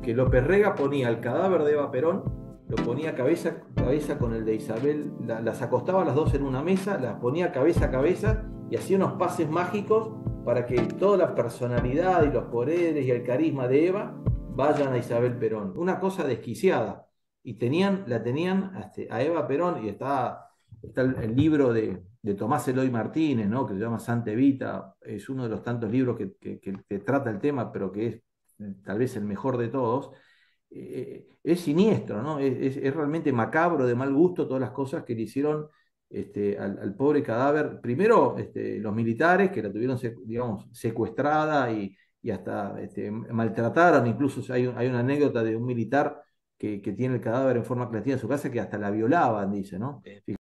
que López Rega ponía el cadáver de Eva Perón, lo ponía cabeza a cabeza con el de Isabel, las acostaba a las dos en una mesa, las ponía cabeza a cabeza y hacía unos pases mágicos para que toda la personalidad y los poderes y el carisma de Eva vayan a Isabel Perón. Una cosa desquiciada. Y la tenían a Eva Perón, y está el libro de Tomás Eloy Martínez, ¿no? Que se llama Santa Evita, es uno de los tantos libros que trata el tema, pero que es tal vez el mejor de todos. Es siniestro, ¿no? Es realmente macabro, de mal gusto, todas las cosas que le hicieron al pobre cadáver. Primero, los militares que la tuvieron, digamos, secuestrada y hasta maltrataron. Incluso hay una anécdota de un militar que tiene el cadáver en forma clandestina en su casa, que hasta la violaban, dice, ¿no?